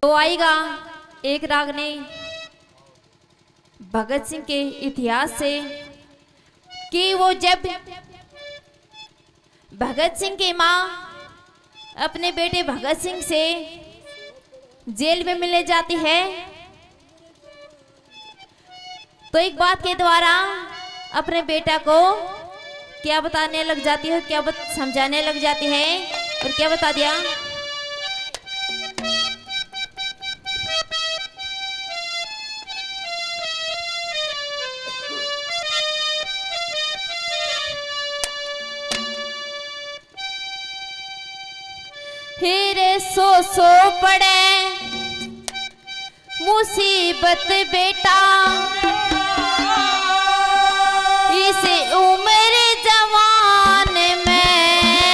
तो आएगा एक राग ने भगत सिंह के इतिहास से कि वो जब भगत सिंह की माँ अपने बेटे भगत सिंह से जेल में मिलने जाती है तो एक बात के द्वारा अपने बेटा को क्या बताने लग जाती है, क्या समझाने लग जाती है और क्या बता दिया। हीरे सो पड़े मुसीबत बेटा इस उम्र जवान में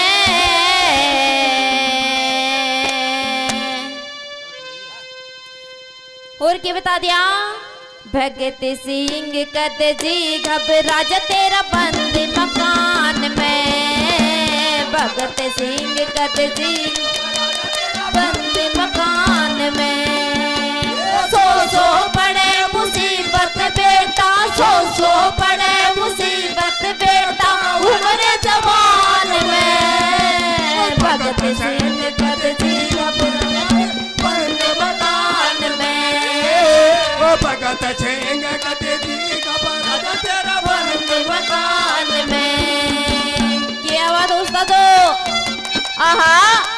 और क्या बता दिया। भगत सिंह कद जी घबरा जा तेरा बंद मकान में, भगत सिंह कद जी बंद मकान में। सो पड़े मुसीबत बेटा, सो पड़े मुसीबत बेटा उम्र जवान में, भगत सिंह कद जी बंद मकान में, भगत सिंह कद जी घबरा जा तेरा बंद मकान में। क्या बात उस्तादो, आहा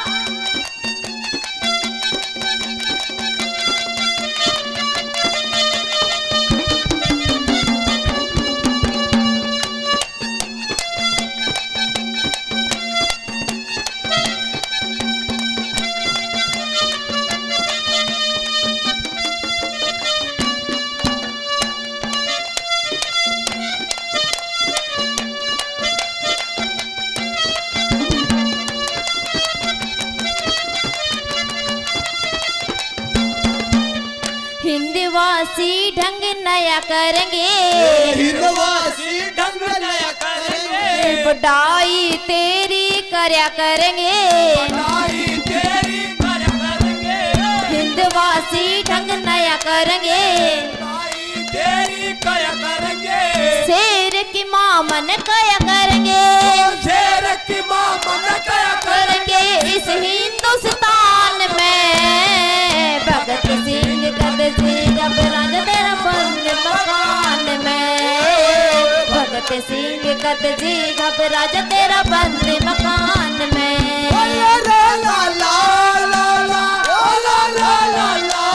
हिंदवासी ढंग नया करेंगे, हिंदवासी ढंग नया करेंगे, बढ़ाई तेरी करया करेंगे, बढ़ाई तेरी करया करेंगे, हिंदवासी ढंग नया करेंगे, बढ़ाई तेरी करया करेंगे, शेर की माँ मन कया करेंगे, शेर की माँ मन कया करेंगे इस हिंदुस्तान में। भगत सिंह कद जी घबरा जा तेरा बंद मकान में, भगत सिंह कद जी घबरा जा तेरा बंद मकान में। ला ला ला ला ला ला ला ला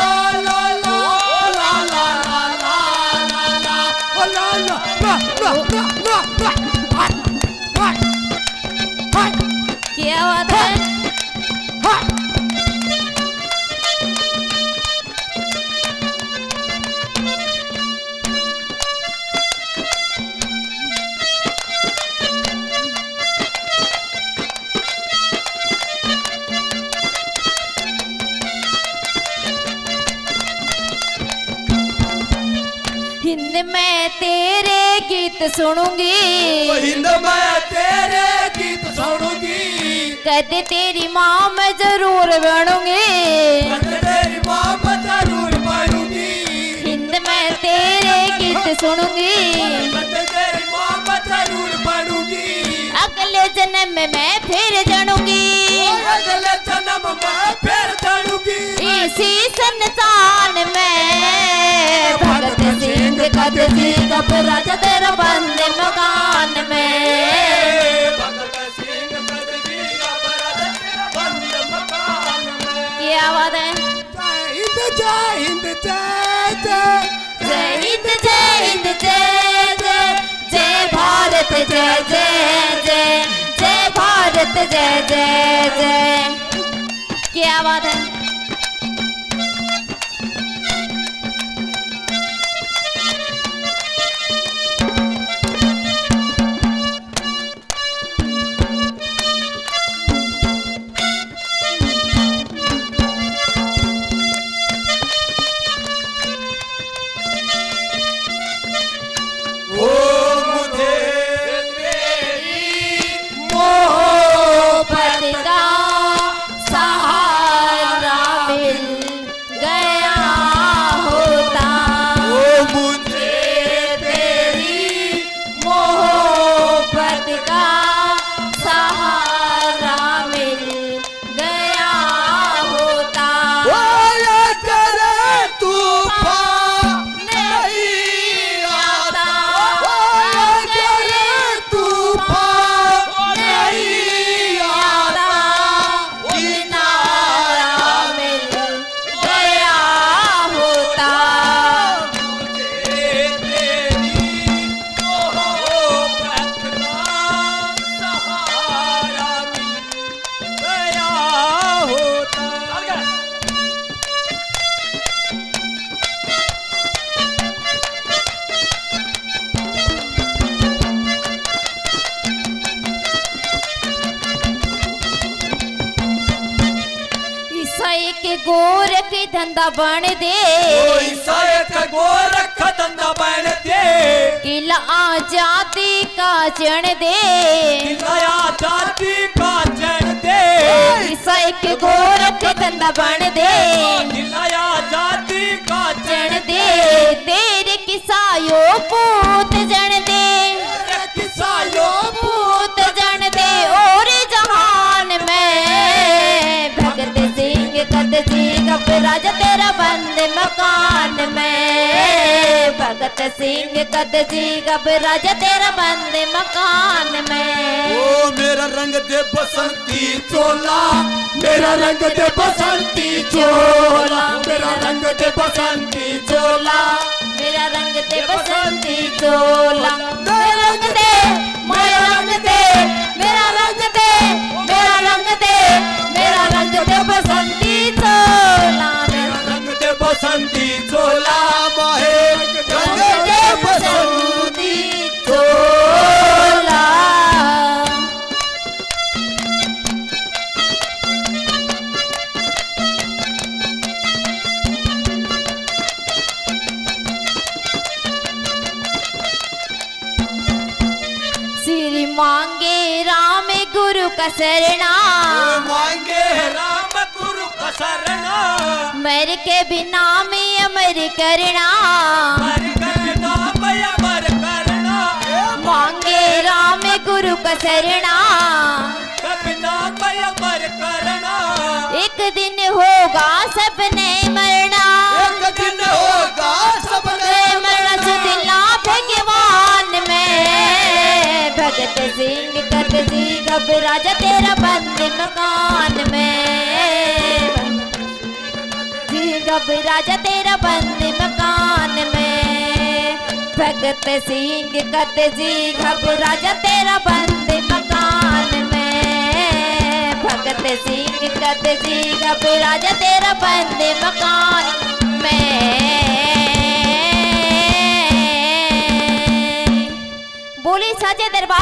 क्या बात है। हिंद में तेरे गीत सुनूंगी, हिंद में तेरे गीत सुनूंगी, कहते तेरी माँ मैं जरूर बनूंगी, तेरी माँ मैं जरूर बनूंगी, हिंद में तेरे गीत सुनूंगी, तेरी माँ मैं जरूर बनूंगी, अगले जन्म में मैं फिर जानूंगी, अगले जन्म में फिर जानूंगी, इसी संतान में। भगत सिंह कद जी घबरा जा तेरा बंद मकान में, भगत सिंह कद जी घबरा जा तेरा बंद मकान में। क्या बात है। जय हिंद जय हिंद जय जय जय हिंद जय हिंद जय जय, जय भारत जय जय जय, जय भारत जय जय जय। क्या बात है। मोहब्बत का सहारा ईसाई के गोरख धंधा बन दे, ईसाई के गोरख धंधा बन दे, किला आजादी का चढ़ दे, किला आजादी का चढ़ दे, ईसाई के गोरख धंधा बन दे, किला आजादी का चढ़ दे, तेरे किसायो पूत जन दे, किसायो पूत जन दे, और जहान में भगत सिंह कद जी घबराज तेरा बंद मकान में, भगत सिंह कद जी घबराज तेरा बंद मकान में। ओ मेरा रंग दे बसंती चोला, मेरा रंग दे बसंती चोला, मेरा रंग दे बसंती चोला, मेरा रंग दे बसंती चोला, मेरा रंग दे, मेरा रंग दे, मेरा रंग दे, मेरा रंग दे, मेरा रंग दे बसंती चोला, मेरा रंग दे बसंती चोला, माहे रंग दे बसंती चोला। श्री मांगे राम गुरु का शरणा, मांगे राम गुरु का शरणा, मर के बिना में अमर करना, मर के बिना मैं अमर करना, मांगे राम गुरु का शरणा, बिना मैं अमर करना, एक दिन होगा सबने मरना, एक दिन होगा सबने मरना सुदिला भगवान में, भगत सिंह कद जी घबराज तेरा बंद मकान में, जी घबराज तेरा बंद मकान में, भगत सिंह कद जी घबराज तेरा बंद मकान में, भगत सिंह कद जी घबराज तेरा बंद मकान में। बोली साचे दरबार